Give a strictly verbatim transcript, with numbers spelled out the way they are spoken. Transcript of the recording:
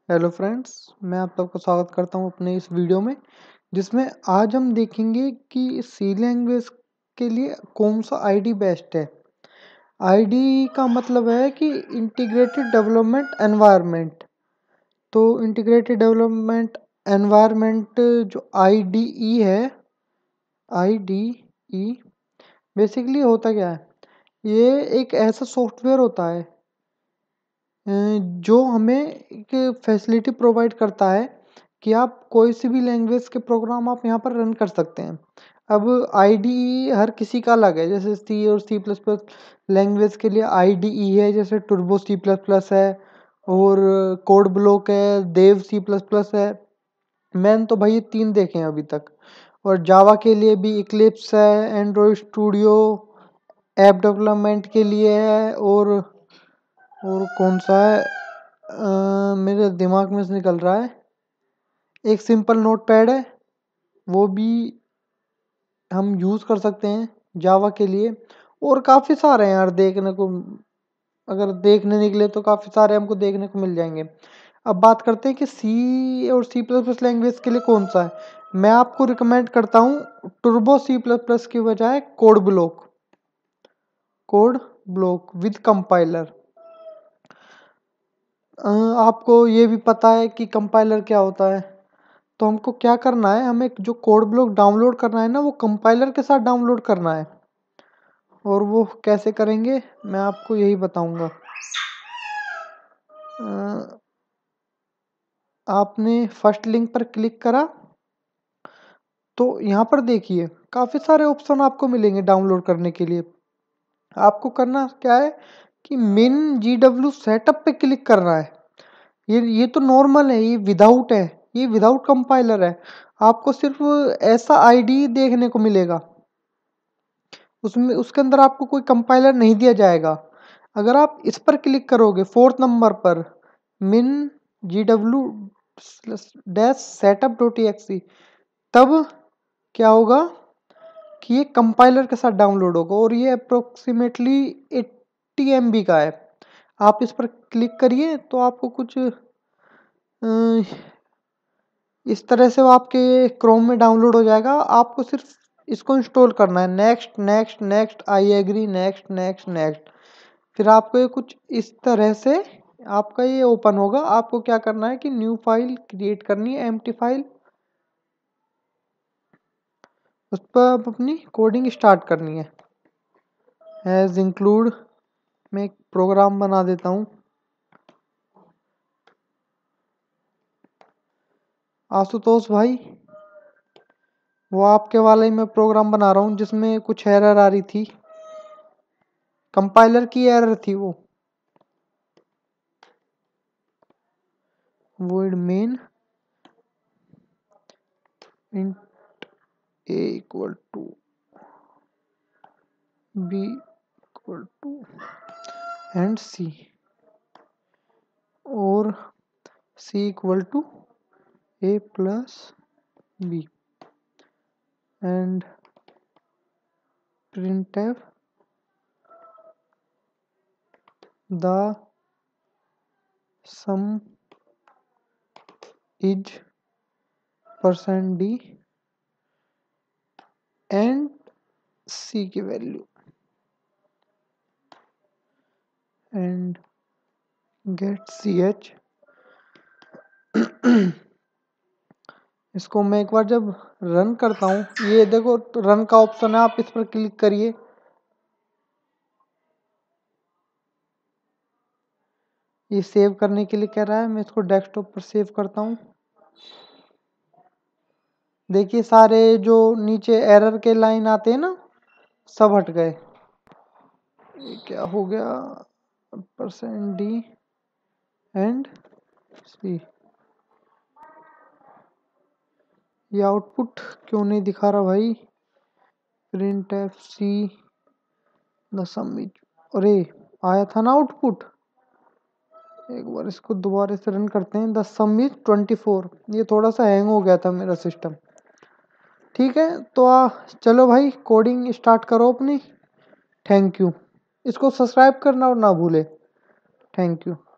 Hello friends, मैं आप सबका स्वागत करता हूं अपने इस वीडियो में, जिसमें आज हम देखेंगे कि सी लैंग्वेज के लिए कौन सा आईडी बेस्ट है। आईडी का मतलब है कि इंटीग्रेटेड डेवलपमेंट एनवायरनमेंट। तो इंटीग्रेटेड डेवलपमेंट एनवायरनमेंट जो आईडीई है, आईडीई बेसिकली होता क्या है? ये एक ऐसा सॉफ्टवेयर होता है अ, जो हमें एक फैसिलिटी प्रोवाइड करता है कि आप कोई सी भी लैंग्वेज के प्रोग्राम आप यहाँ पर रन कर सकते हैं। अब आईडीई हर किसी का अलग है, जैसे सी और सी प्लस प्लस लैंग्वेज के लिए आईडीई है, जैसे टर्बो सी प्लस प्लस है और कोड ब्लॉक है, देव सी प्लस प्लस है। मैंने तो भाई ये तीन देखे हैं अभी तक। और जावा के लिए भी इक्लिप्स है, एंड्रॉयड स्टूडियो ऐप डेवलपमेंट के लिए है, और और कौन सा है अ, मेरे दिमाग में से निकल रहा है। एक सिंपल नोट पैड है, वो भी हम यूज़ कर सकते हैं जावा के लिए। और काफ़ी सारे हैं यार देखने को, अगर देखने निकले तो काफ़ी सारे हमको देखने को मिल जाएंगे। अब बात करते हैं कि सी और सी प्लस प्लस लैंग्वेज के लिए कौन सा है। मैं आपको रिकमेंड करता हूँ टर्बो सी प्लस प्लस की बजाय code block, code block with compiler. आपको ये भी पता है कि कंपाइलर क्या होता है, तो हमको क्या करना है, हमें जो कोड ब्लॉक डाउनलोड करना है ना, वो कंपाइलर के साथ डाउनलोड करना है। और वो कैसे करेंगे मैं आपको यही बताऊंगा। अ, आपने फर्स्ट लिंक पर क्लिक करा तो यहाँ पर देखिए काफ़ी सारे ऑप्शन आपको मिलेंगे डाउनलोड करने के लिए। आपको करना क्या है कि मिन जी डब्ल्यू सेटअप पे क्लिक करना है। ये ये तो नॉर्मल है, ये विदाउट है, ये विदाउट कंपाइलर है। आपको सिर्फ ऐसा आईडी देखने को मिलेगा, उसमें उसके अंदर आपको कोई कंपाइलर नहीं दिया जाएगा। अगर आप इस पर क्लिक करोगे फोर्थ नंबर पर, min G W dash setup dot exe, तब क्या होगा कि ये कंपाइलर के साथ डाउनलोड होगा, और ये अप्रोक्सीमेटली एट्टी एम बी का है। आप इस पर क्लिक करिए तो आपको कुछ अ, इस तरह से वो आपके क्रोम में डाउनलोड हो जाएगा। आपको सिर्फ इसको इंस्टॉल करना है, next next next I agree, next next next. फिर आपको ये कुछ इस तरह से आपका ये ओपन होगा। आपको क्या करना है कि न्यू फाइल क्रिएट करनी है, एम्प्टी फाइल, उस पर आप अपनी कोडिंग स्टार्ट करनी है। एज इंक्लूड मैं एक प्रोग्राम बना देता हूँ। आशुतोष भाई, वो आपके वाले ही मैं प्रोग्राम बना रहा हूँ जिसमें कुछ एरर आ रही थी, कंपाइलर की एरर थी वो। void main int a equal to b equal to and c, और c equal to a plus b, and printf the sum is percent d and c की वैल्यू, एंड गेट सी एच। इसको मैं एक बार जब run करता हूँ, ये देखो तो रन का ऑप्शन है, आप इस पर क्लिक करिए। ये सेव करने के लिए कह रहा है, मैं इसको डेस्कटॉप पर सेव करता हूँ। देखिए सारे जो नीचे एरर के लाइन आते हैं ना, सब हट गए। ये क्या हो गया, परसेंट डी एंड सी। ये आउटपुट क्यों नहीं दिखा रहा भाई? Print F C the sum is, अरे आया था ना आउटपुट। एक बार इसको दोबारा से रन करते हैं। The sum is twenty four. ये थोड़ा सा हैंग हो गया था मेरा सिस्टम। ठीक है, तो आ, चलो भाई कोडिंग स्टार्ट करो अपनी। Thank you. इसको सब्सक्राइब करना और ना भूले। Thank you.